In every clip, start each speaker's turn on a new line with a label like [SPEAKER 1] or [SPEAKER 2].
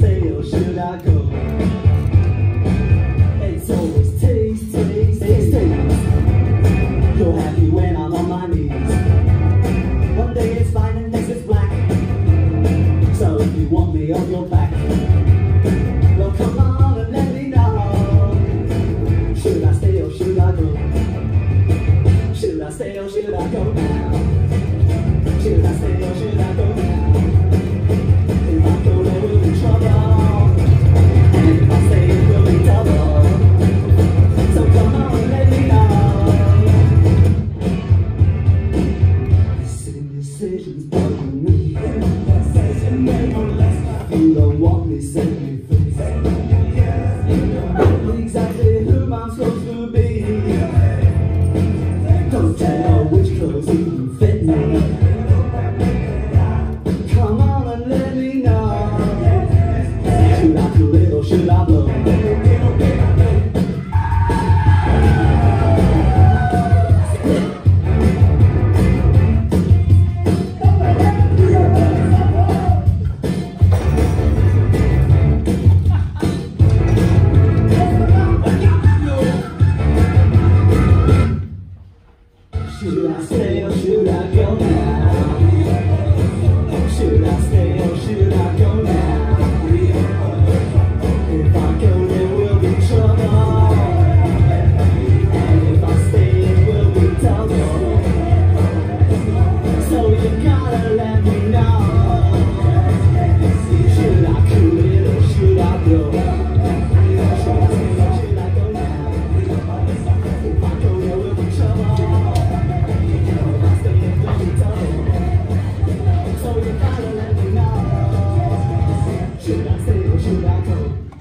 [SPEAKER 1] stay or should I go? It's always taste, taste, taste, taste. You're happy when I'm on my knees. One day it's fine and next it's black. So if you want me on your back, well come on and let me know. Should I stay or should I go? Should I stay or should I go now? Should I stay or should I go now? If I go there will be trouble, and if I stay it will be double. So come on and let me know. This indecision's bugging me. You don't want me, set me free. Exactly who I'm supposed to be. Don't you know which clothes even fit me? Come on and let me know. Should I do it or should I blow? Should I stay or should I go now? Should I stay or should I go now? If I go there will be trouble, and if I stay it will be double. So you gotta let me know. Should I cool it or should I go? Should I stay or should I go now? If I go there will be trouble. So you gotta let me know. Should I stay or should I go?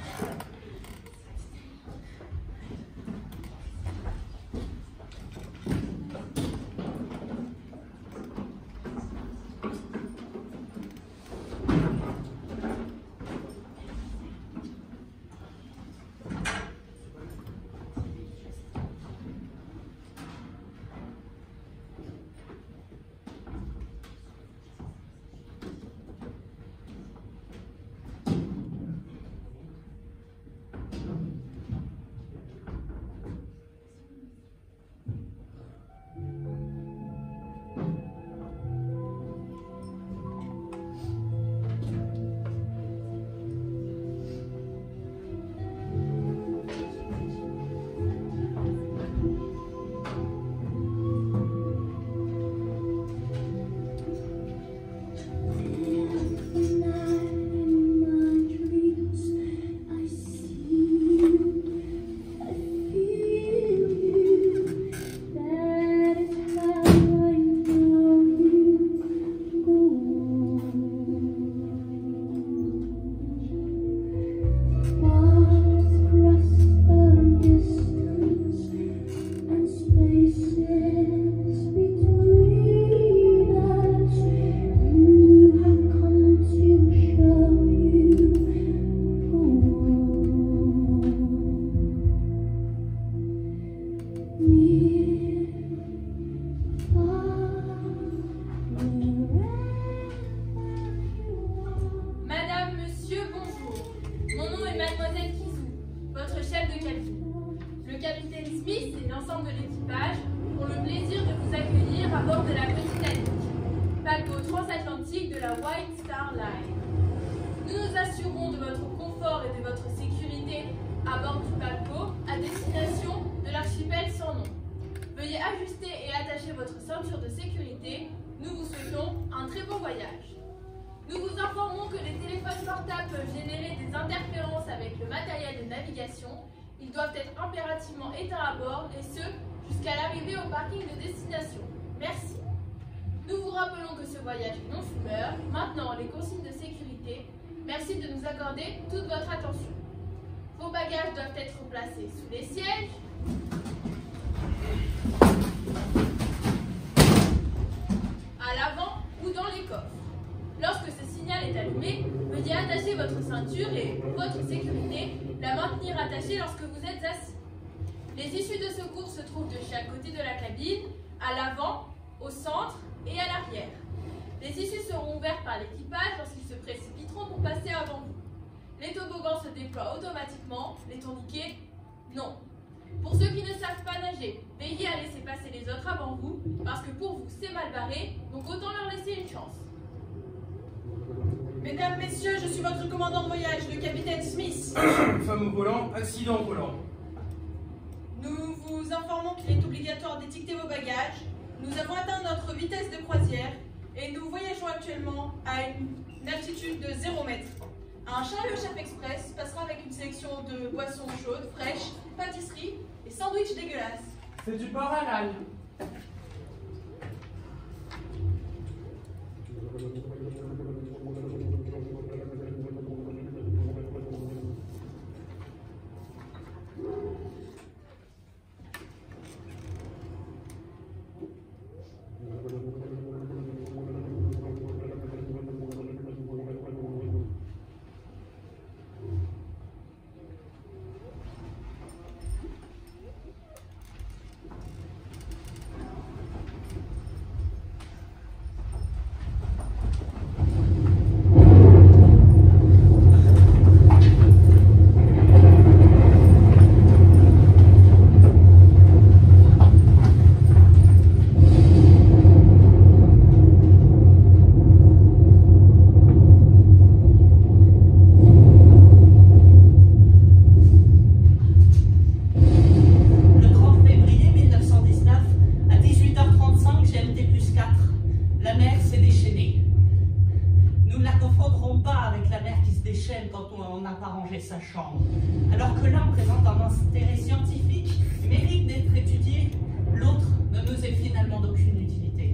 [SPEAKER 2] Madame, monsieur, bonjour. Mon nom est Mademoiselle Kizou, votre chef de cabine. Le capitaine Smith et l'ensemble de l'équipage ont le plaisir de vous accueillir à bord de la Titanic, paquebot transatlantique de la White Star Line. Nous nous assurons de votre confort et de votre sécurité à bord du paquebot à destination de l'archipel sans nom. Veuillez ajuster et attacher votre ceinture de sécurité. Nous vous souhaitons un très bon voyage. Nous vous informons que les téléphones portables peuvent générer des interférences avec le matériel de navigation. Ils doivent être impérativement éteints à bord et ce, jusqu'à l'arrivée au parking de destination. Merci. Nous vous rappelons que ce voyage est non fumeur. Maintenant, les consignes de sécurité. Merci de nous accorder toute votre attention. Vos bagages doivent être placés sous les sièges, à l'avant ou dans les coffres. Lorsque ce signal est allumé, veuillez attacher votre ceinture et, pour votre sécurité, la maintenir attachée lorsque vous êtes assis. Les issues de secours se trouvent de chaque côté de la cabine, à l'avant, au centre et à l'arrière. Les issues seront ouvertes par l'équipage lorsqu'ils se précipiteront pour passer avant vous. Les toboggans se déploient automatiquement, les tourniquets, non. Pour ceux qui ne savent pas nager, veillez à laisser passer les autres avant vous, parce que pour vous, c'est mal barré, donc autant leur laisser une chance.
[SPEAKER 3] Mesdames, messieurs, je suis votre commandant de voyage, le capitaine Smith.
[SPEAKER 4] Femme au volant, accident au volant.
[SPEAKER 3] Nous vous informons qu'il est obligatoire d'étiqueter vos bagages. Nous avons atteint notre vitesse de croisière et nous voyageons actuellement à une altitude de 0 mètre. Un chariot chef express passera avec une sélection de boissons chaudes, fraîches, pâtisseries et sandwichs dégueulasses.
[SPEAKER 4] C'est du porc halal.
[SPEAKER 5] Quand on n'a pas rangé sa chambre. Alors que l'un présente un intérêt scientifique, mérite d'être étudié, l'autre ne nous est finalement d'aucune utilité.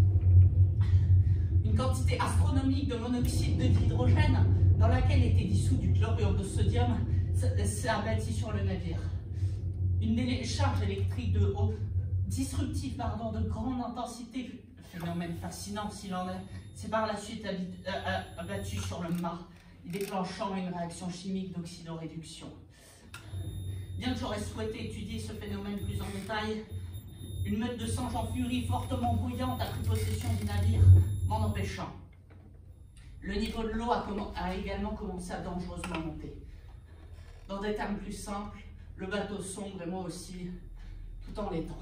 [SPEAKER 5] Une quantité astronomique de monoxyde d'hydrogène dans laquelle était dissous du chlorure de sodium s'est abattu sur le navire. Une décharge électrique disruptive de grande intensité, phénomène fascinant s'il en est, s'est par la suite abattu sur le mât, déclenchant une réaction chimique d'oxydoréduction. Bien que j'aurais souhaité étudier ce phénomène plus en détail, une meute de singes en furie fortement bruyante a pris possession du navire, m'en empêchant. Le niveau de l'eau a également commencé à dangereusement monter. Dans des termes plus simples, le bateau sombre et moi aussi, tout en l'étant.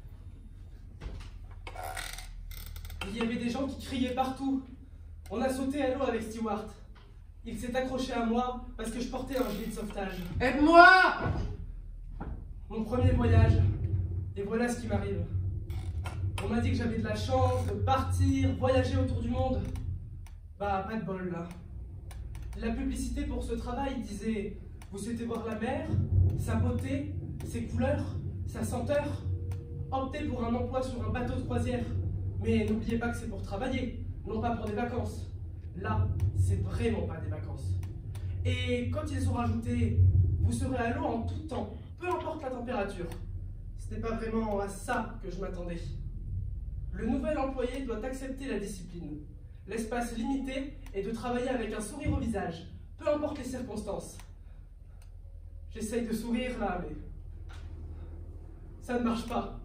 [SPEAKER 4] Il y avait des gens qui criaient partout. On a sauté à l'eau avec Stewart. Il s'est accroché à moi parce que je portais un gilet de sauvetage. Aide-moi! Mon premier voyage. Et voilà ce qui m'arrive. On m'a dit que j'avais de la chance de partir, voyager autour du monde. Bah, pas de bol là. La publicité pour ce travail disait: vous souhaitez voir la mer, sa beauté, ses couleurs, sa senteur? Optez pour un emploi sur un bateau de croisière. Mais n'oubliez pas que c'est pour travailler, non pas pour des vacances. Là, c'est vraiment pas des vacances. Et quand ils ont rajouté « vous serez à l'eau en tout temps, peu importe la température », ce n'est pas vraiment à ça que je m'attendais. Le nouvel employé doit accepter la discipline, l'espace limité et de travailler avec un sourire au visage, peu importe les circonstances. J'essaye de sourire là, mais ça ne marche pas.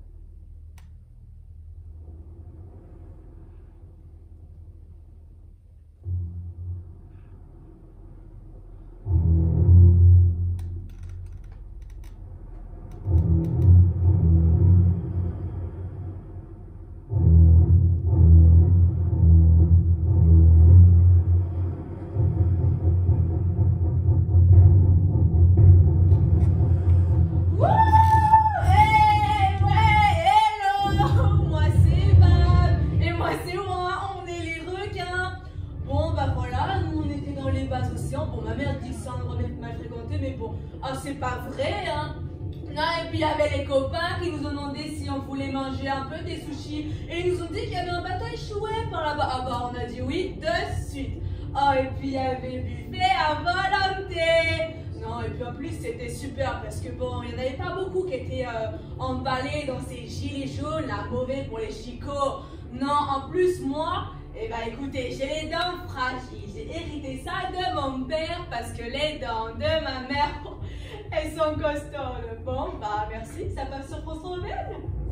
[SPEAKER 3] C'est pas vrai, hein? Non, et puis il y avait les copains qui nous ont demandé si on voulait manger un peu des sushis. Et ils nous ont dit qu'il y avait un bateau échoué par là-bas. Ah bah on a dit oui de suite. Oh, et puis il y avait buffet à volonté. Non, et puis en plus c'était super parce que bon, il n'y en avait pas beaucoup qui étaient emballés dans ces gilets jaunes, là, mauvais pour les chicots. Non, en plus moi, eh ben écoutez, j'ai les dents fragiles. J'ai hérité ça de mon père parce que les dents de ma mère, elles sont costaudes. Bon, bah merci, ça passe sur France Rebelle.